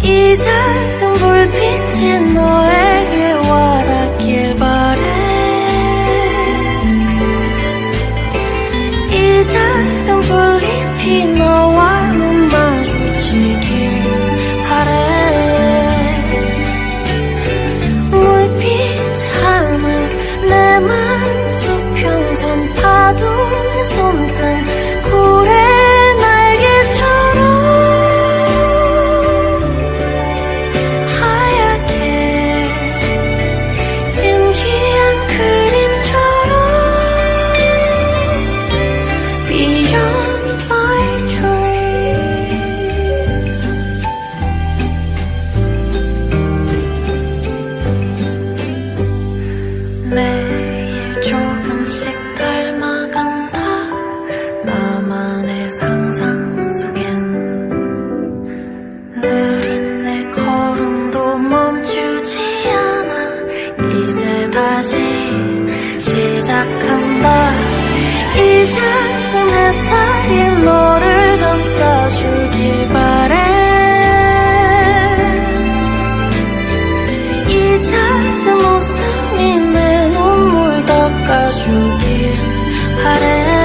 이 작은 불빛이 너에게 와닿길 바래. 이 작은 불잎이 너와 눈 마주치길 바래. 물빛 하늘 내 맘 수평선 파도에 손등 고래 날개처럼 하얗게 신기한 그림처럼 Beyond my dream. 매일 조금씩 닮아간다. 나만의 상상 속엔 느린 내 걸음도 멈추지 않아. 이제 다시 시작한다. 이 작은 햇살이 너를 감싸주길 바래. 이 작은 웃음이 내 눈물 닦아주길 바래.